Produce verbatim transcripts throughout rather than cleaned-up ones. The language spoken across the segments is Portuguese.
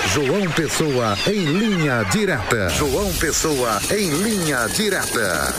João Pessoa em linha direta. João Pessoa em linha direta.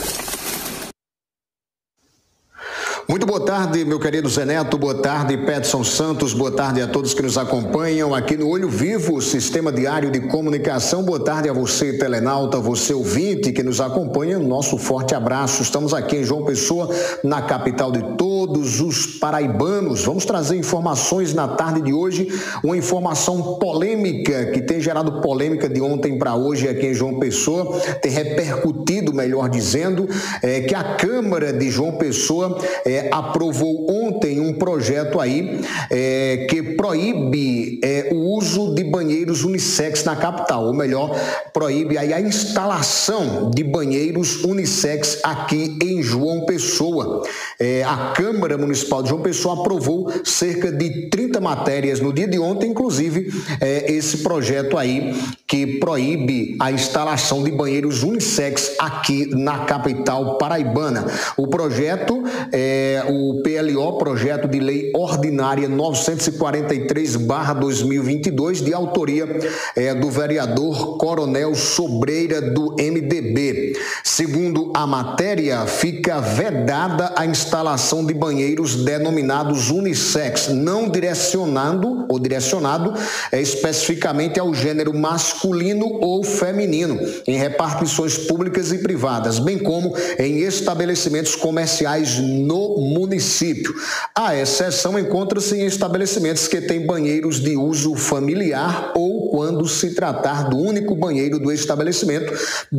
Muito boa tarde, meu querido Zé Neto, boa tarde, Peterson Santos, boa tarde a todos que nos acompanham aqui no Olho Vivo, Sistema Diário de Comunicação. Boa tarde a você, telenauta, você ouvinte que nos acompanha, nosso forte abraço. Estamos aqui em João Pessoa, na capital de todos os paraibanos. Vamos trazer informações na tarde de hoje, uma informação polêmica, que tem gerado polêmica de ontem para hoje aqui em João Pessoa, tem repercutido, melhor dizendo, é, que a Câmara de João Pessoa é, aprovou ontem um projeto aí é, que proíbe é, o uso de banheiros unissex na capital, ou melhor, proíbe aí a instalação de banheiros unissex aqui em João Pessoa. É, a Câmara Municipal de João Pessoa aprovou cerca de trinta matérias no dia de ontem, inclusive é, esse projeto aí que proíbe a instalação de banheiros unissex aqui na capital paraibana. O projeto é o P L O, Projeto de Lei Ordinária novecentos e quarenta e três barra dois mil e vinte e dois, de autoria é, do vereador Coronel Sobreira, do M D B. Segundo a matéria, fica vedada a instalação de banheiros denominados unissex, não direcionando ou direcionado é, especificamente ao gênero masculino ou feminino, em repartições públicas e privadas, bem como em estabelecimentos comerciais no município. A exceção encontra-se em estabelecimentos que têm banheiros de uso familiar ou quando se tratar do único banheiro do estabelecimento,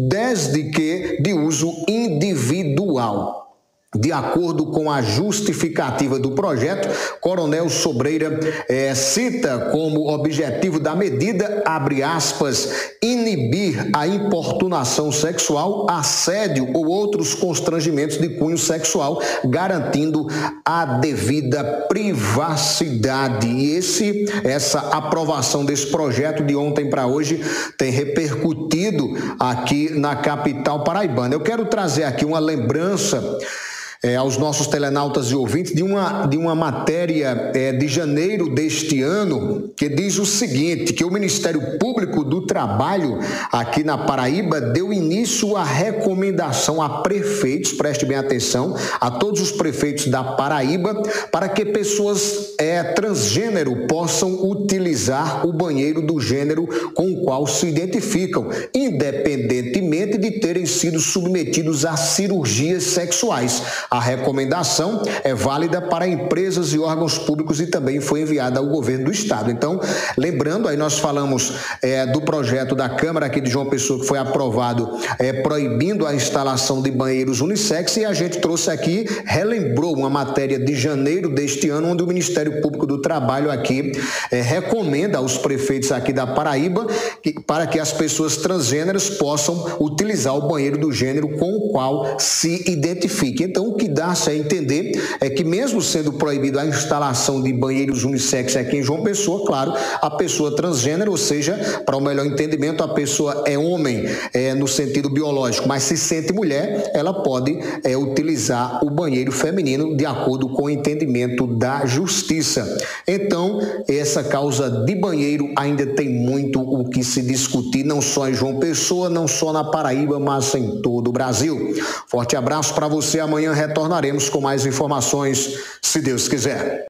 desde que de uso individual. De acordo com a justificativa do projeto, Coronel Sobreira eh, cita como objetivo da medida, abre aspas, inibir a importunação sexual, assédio ou outros constrangimentos de cunho sexual, garantindo a devida privacidade. E esse, essa aprovação desse projeto de ontem para hoje tem repercutido aqui na capital paraibana. Eu quero trazer aqui uma lembrança É, aos nossos telenautas e ouvintes de uma, de uma matéria é, de janeiro deste ano, que diz o seguinte, que o Ministério Público do Trabalho aqui na Paraíba deu início à recomendação a prefeitos, preste bem atenção, a todos os prefeitos da Paraíba, para que pessoas é, transgênero possam utilizar o banheiro do gênero com o qual se identificam, independentemente de terem sido submetidos a cirurgias sexuais. A recomendação é válida para empresas e órgãos públicos e também foi enviada ao governo do estado. Então, lembrando, aí nós falamos é, do projeto da Câmara aqui de João Pessoa que foi aprovado é, proibindo a instalação de banheiros unissex, e a gente trouxe aqui, relembrou uma matéria de janeiro deste ano, onde o Ministério Público do Trabalho aqui é, recomenda aos prefeitos aqui da Paraíba que, para que as pessoas transgêneras possam utilizar o banheiro do gênero com o qual se identifiquem. Então, o que dá-se a entender é que, mesmo sendo proibido a instalação de banheiros unissex aqui em João Pessoa, claro, a pessoa transgênero, ou seja, para o melhor entendimento, a pessoa é homem é, no sentido biológico, mas se sente mulher, ela pode é, utilizar o banheiro feminino de acordo com o entendimento da justiça. Então, essa causa de banheiro ainda tem muito o que se discutir, não só em João Pessoa, não só na Paraíba, mas em todo o Brasil. Forte abraço para você, amanhã retornaremos com mais informações, se Deus quiser.